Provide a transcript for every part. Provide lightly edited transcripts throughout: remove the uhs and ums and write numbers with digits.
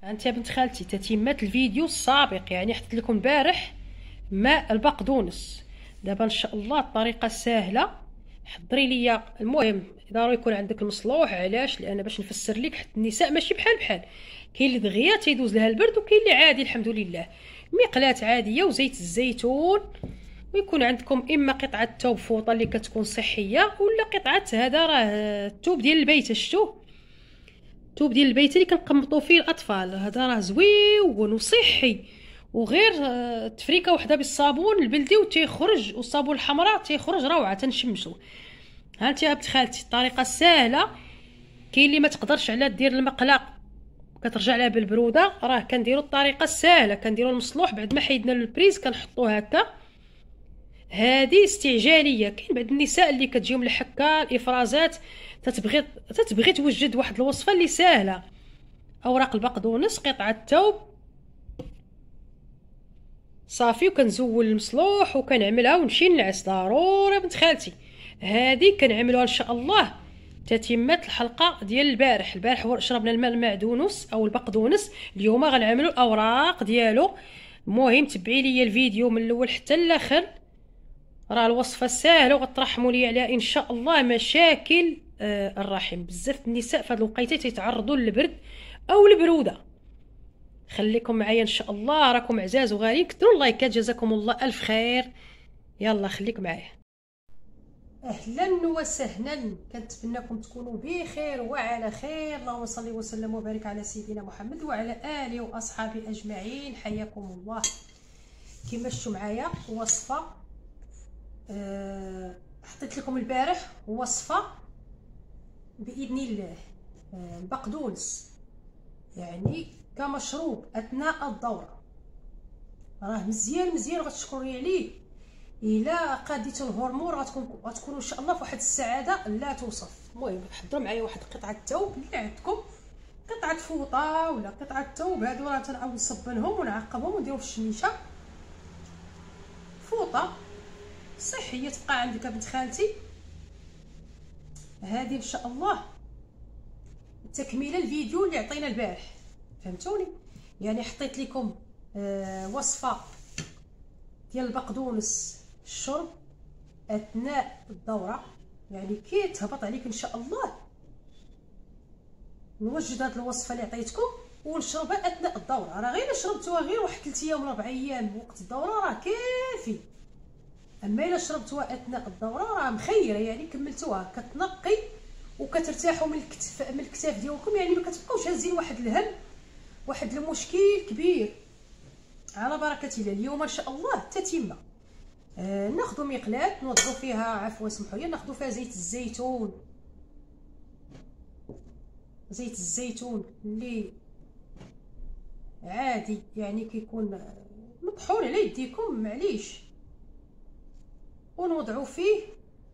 انت يا بنت خالتي تتمات الفيديو السابق، يعني حطيت لكم البارح ماء البقدونس. دابا ان شاء الله الطريقه سهله. حضري ليا المهم ضروري يكون عندك المصلوح. علاش؟ لان باش نفسر لك، حتى النساء ماشي بحال كاين اللي دغيا تيدوز لها البرد وكاين اللي عادي الحمد لله. مقلاة عاديه وزيت الزيتون، ويكون عندكم اما قطعه ثوب فوطه اللي كتكون صحيه، ولا قطعه هذا راه الثوب ديال البيت. شفتوه؟ الثوب ديال البيت اللي كنقمطوا فيه الاطفال، هذا راه زويون وصحي، وغير تفريكه وحده بالصابون البلدي وتيخرج، والصابون الحمراء تيخرج روعه تنشمشوا. ها انت يا بنت خالتي الطريقه سهله. كاين اللي ما تقدرش على دير المقله كترجع لها بالبروده، راه كنديروا الطريقه السهله، كنديروا المصلوح بعد ما حيدنا البريز كنحطوه هكا. هذه استعجاليه. كاين بعض النساء اللي كتجيهم الحكه الافرازات تتبغي توجد واحد الوصفه اللي سهله. اوراق البقدونس، قطعه ثوب، صافي، وكنزول المصلوح وكنعملها ونمشي ننعس. ضروري بنت خالتي هذه كنعملوها ان شاء الله تتمه الحلقه ديال البارح شربنا الماء المعدونس او البقدونس، اليوم غنعملوا الاوراق ديالو. المهم تبعي لي الفيديو من الاول حتى الاخر، راه الوصفه سهله وغترحموا لي عليها ان شاء الله. مشاكل الرحم، بزاف النساء في هذه الوقيته تيتعرضوا للبرد او البروده. خليكم معايا ان شاء الله، راكم عزاز وغاليين. كثروا اللايكات، جزاكم الله الف خير. يلا خليك معايا. اهلا وسهلا، كنتمنىكم تكونوا بخير وعلى خير. اللهم صل وسلم وبارك على سيدنا محمد وعلى اله واصحابه اجمعين. حياكم الله. كما شفتوا معايا وصفه حطيت لكم البارح وصفه باذن الله. البقدونس يعني كمشروب اثناء الدوره، راه مزيان غتشكروني عليه. الا قاديتو الهرمون غتكونوا ان شاء الله في واحد السعاده لا توصف. المهم حضروا معايا واحد قطعه ثوب اللي عندكم، قطعه فوطه ولا قطعه ثوب، هادو راه تنعاود نصبنهم ونعقبهم ونديرهم في الشميشه. فوطه صحيه تبقى عندك بنت خالتي. هذه ان شاء الله تكمله الفيديو اللي عطينا البارح، فهمتوني؟ يعني حطيت لكم وصفه ديال البقدونس الشرب اثناء الدوره، يعني كي تهبط عليك ان شاء الله نوجد هذه الوصفه اللي عطيتكم ونشربها اثناء الدوره. راه غير شربتوها غير واحد 3 ايام ولا 4 ايام وقت الدوره راه كافي. اما الا شربتوها اثناء الدوره راه مخيره، يعني كملتوها كتنقي وكترتاحوا من الكتاف ديالكم، يعني ما كتبقاوش هازين واحد الهم، واحد المشكل كبير. على بركه الله اليوم ان شاء الله تتمه. ناخذ مقلاة نوضعوا فيها، عفوا سمحوا لي، ناخذ فيها زيت الزيتون. زيت الزيتون اللي عادي يعني كيكون مطحون على يديكم معليش، ونوضعوا فيه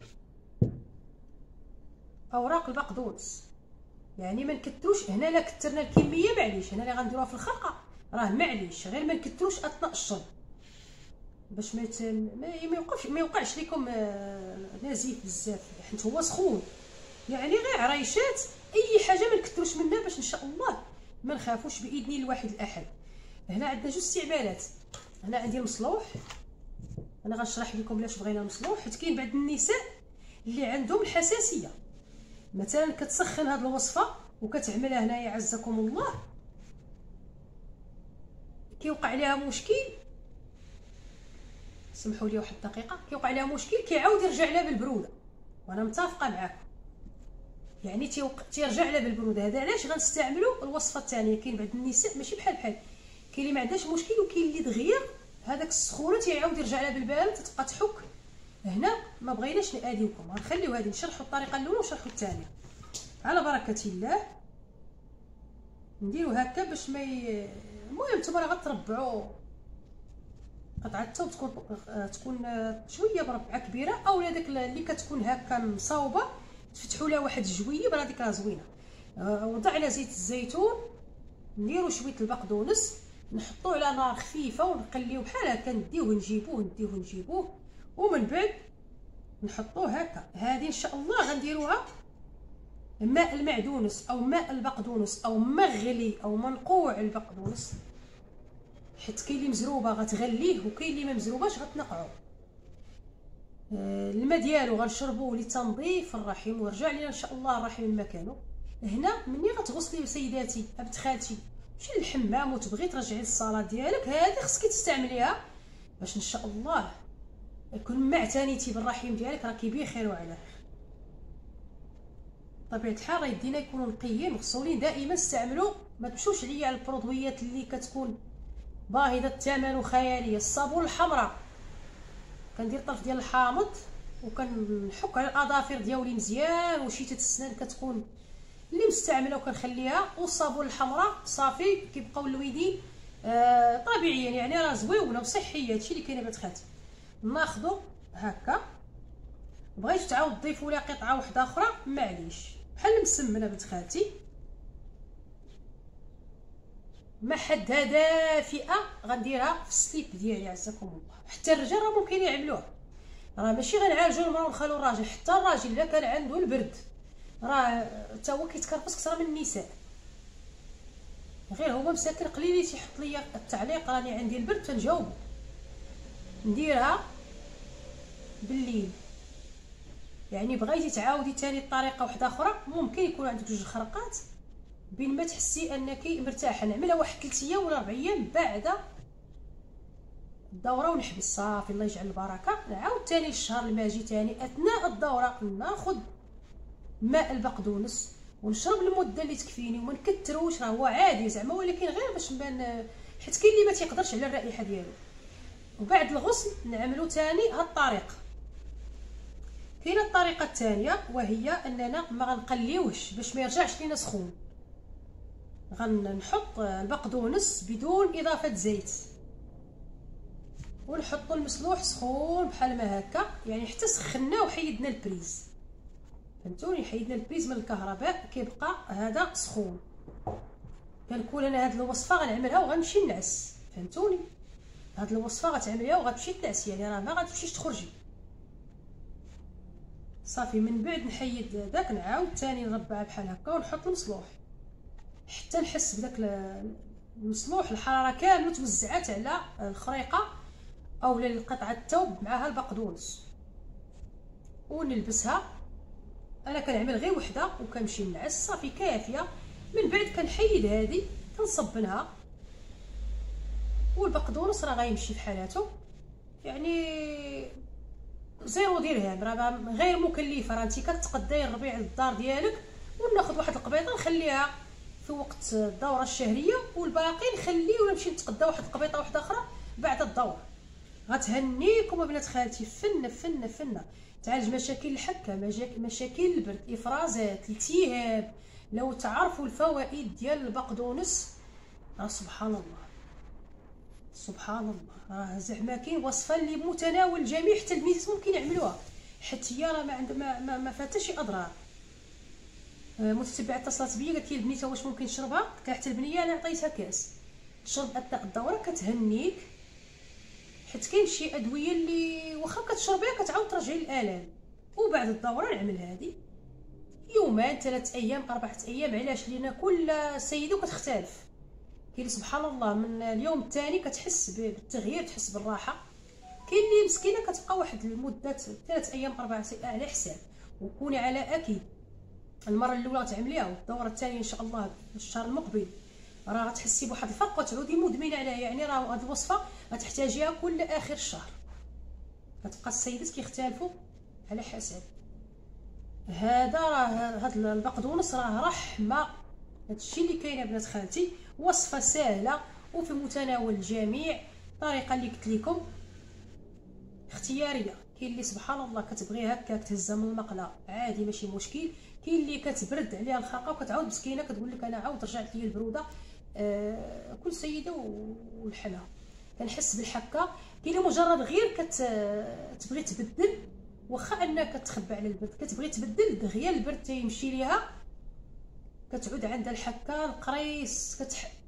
اوراق البقدونس. يعني ما نكثروش هنا، لا كثرنا الكميه معليش، هنا اللي غنديروها في الخلقه راه معليش، غير ما نكثروش اثناء الشرب باش ما يوقعش لكم نزيف بزاف، حيت هو سخون. يعني غير عريشات، اي حاجه ما نكثروش منها باش ان شاء الله ما نخافوش باذن الواحد الاحد. هنا عندنا جوج استعمالات. هنا عندي المصلوح، انا غنشرح لكم علاش بغينا المصلوح، حيت كاين بعض النساء اللي عندهم الحساسيه، مثلا كتسخن هذه الوصفه وكتعملها هنايا عزكم الله، كيوقع لها مشكل. سمحوا لي واحد الدقيقه. كيوقع لها مشكل كيعاود يرجع لها بالبروده، وانا متفقه معاكم، يعني تيرجع لها بالبروده. هذا علاش غنستعملوا الوصفه الثانيه. كاين بعض النساء ماشي بحال كاين اللي ما عندهاش مشكل، وكاين اللي دغيا هذاك السخونه تيعاود يرجع لها بالبارد تتبقى تحك. هنا ما بغيناش ناديوكم، غنخليو هذه نشرحوا الطريقه الاولى ونشرحوا الثانيه. على بركه الله نديرو هكا باش ما المهم نتوما راه غتربعوا قطعه الثوب تكون شويه بربعه كبيره، اولا داك اللي كتكون هكا مصاوبه تفتحوا لها واحد الجويب، راه ديك راه زوينه. وضعنا زيت الزيتون، نديرو شويه البقدونس، نحطوه على نار خفيفه ونقليوه بحال هكا، نديوه نجيبوه ومن بعد نحطوه هكا. هذه ان شاء الله غنديروها ماء المعدونس او ماء البقدونس او مغلي او منقوع البقدونس، حيت كاين اللي مزروبه غتغليه وكاين اللي ما مزروباش غتنقعو. الماء ديالو غنشربوه لتنظيف الرحم ويرجع لينا ان شاء الله الرحم لمكانو. هنا ملي غتغسلي سيداتي بنت خالتي مشي للحمام وتبغي ترجعي للصلاه ديالك، هذه خصك تستعمليها باش ان شاء الله كل ما اعتنيتي بالرحم ديالك راكي بخير وعلى خير. بطبيعه الحال راه يدينا يكونوا نقيين مغسولين دائما. استعملوا، ما تمشوش عليا على البرودويات اللي كتكون باهظه الثمن وخياليه. الصابون الحمراء كندير طرف ديال الحامض وكنحك على الاظافر ديالي مزيان، وشيته السنان كتكون اللي مستعمله وكنخليها، والصابون الحمراء صافي كيبقاو الويدين طبيعيا، يعني راه زويونه وصحيه. هادشي اللي كاين بنت خالتي. ناخذو هكا، بغيتو تعاود تضيفوا لها قطعه واحده اخرى معليش، بحال المسمنه بنت خالتي. ما حدها دافئه غنديرها في السليب ديالي عزكم الله. حتى الرجال راه ممكن يعملوها، راه ماشي غنعالجوا المراه ونخلوا الراجل. حتى الراجل الا كان عنده البرد راه حتى هو كيتكرفس اكثر من النساء. غير هو مساكن قليل تيحط ليا التعليق راني عندي البرد تنجاوب. نديرها بالليل. يعني بغيتي تعاودي ثاني الطريقه واحده اخرى، ممكن يكون عندك جوج خرقات بين ما تحسي انك مرتاحه. نعملها واحد 3 ايام ولا 4 ايام بعد الدوره ونحبس صافي. الله يجعل البركه. نعاود ثاني الشهر الماجي ثاني اثناء الدوره ناخذ ماء البقدونس ونشرب المده اللي تكفيني وما نكثروش. راه هو عادي زعما، ولكن غير باش نبان، حيت كاين اللي ما تيقدرش على الرائحه ديالو. وبعد الغسل نعملو ثاني هاد الطريقه. كاينه الطريقه الثانيه وهي اننا ما غنقليوهش باش ما يرجعش لينا سخون. غنحط البقدونس بدون اضافه زيت ونحطو المسلوح سخون بحال ما هكا، يعني حتى سخنا وحيدنا البريز. فهمتوني؟ حيدنا البريز من الكهرباء كيبقى هذا سخون. كنكون انا هاد الوصفه غنعملها وغنمشي نعس. فهمتوني؟ هاد الوصفه غتعمليها وغتمشي تنعسي، يعني راه ما غتمشيش تخرجي. صافي من بعد نحيد داك، نعاود ثاني نربعها بحال هكا ونحط المصلوح حتى نحس بداك المصلوح الحراره كامله توزعات على الخريقه او لقطعه الثوب معها البقدونس. ونلبسها. انا كنعمل غير وحده وكنمشي نعس صافي كافيه. من بعد كنحيد هذه كنصبنها، والبقدونس راه غيمشي في حالاته، يعني 0 درهم، راه غير مكلفه. راه انت كتقداي الربيع للدار ديالك وناخذ واحد القبيطه نخليها في وقت الدوره الشهريه، والباقي نخليه ولا نمشي نتقدى واحد القبيطه واحده اخرى بعد الدوره. غتهنيكم بنات خالتي. فنه تعالج مشاكل الحكه، مشاكل البرد، افرازات، التهاب. لو تعرفوا الفوائد ديال البقدونس راه سبحان الله سبحان الله. راه زعما كاين وصفه اللي متناول الجميع، حتى البنات ممكن يعملوها، حيت هي راه ما فاتها شي اضرار. متتبعه اتصلت بيا قالت لي البنيته واش ممكن تشربها؟ قلت لها حتى البنيه انا عطيتها كاس تشرب اثناء الدوره كتهنيك. حيت كاين شي ادويه اللي واخا كتشربيها كتعاود ترجعي الالام. وبعد الدوره نعمل هذه يومين 3 ايام 4 ايام. علاش؟ لان كل سيده كتختلف. كاين سبحان الله من اليوم الثاني كتحس بالتغيير، تحس بالراحه. كاين اللي مسكينه كتبقى واحد المده 3 ايام 4 ايام على حساب. وكوني على اكيد المره الاولى غتعمليها والدوره الثانيه ان شاء الله الشهر المقبل راه غتحسي بواحد الفرق وتعودي مدمنه عليها. يعني راه هاد الوصفه غتحتاجيها كل اخر الشهر. كتبقى السيدات كيختلفوا على حسب هذا. راه هاد البقدونس راه رحمه. هادشي اللي كاين يا بنات خالتي. وصفه سهله وفي متناول الجميع. الطريقه اللي قلت لكم اختياريه. كاين اللي سبحان الله كتبغي هكا تهزها من المقله عادي ماشي مشكل. كاين اللي كتبرد عليها الخرقه وكتعاود مسكينه كتقول لك انا عاود رجعت لي البروده. كل سيده والحالها. كنحس بالحكه. كاين اللي مجرد غير كتبغي تبدل، واخا انك كتخبى على البرد كتبغي تبدل دغيا البرد تيمشي ليها كتعود عندها الحكه القريص.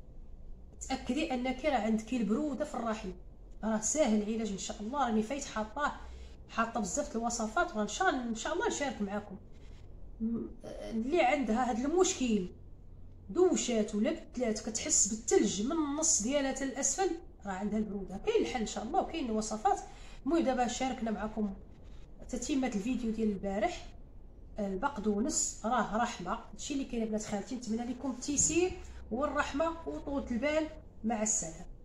تاكدي انك راه عندك البروده في الرحم. راه ساهل العلاج ان شاء الله. راني فايت حاطه بزاف الوصفات وان شاء الله نشارك معكم. اللي عندها هذا المشكل، دوشات ولا بدلات، كتحس بالثلج من النص ديالها حتى الاسفل، راه عندها البروده. كاين الحل ان شاء الله وكاين الوصفات. المهم دابا شاركنا معكم تتمه الفيديو ديال البارح. البقدونس راه رحمه، هادشي اللي كاين بنات خالتي. نتمنى لكم التيسير والرحمه وطولة البال. مع السلامه.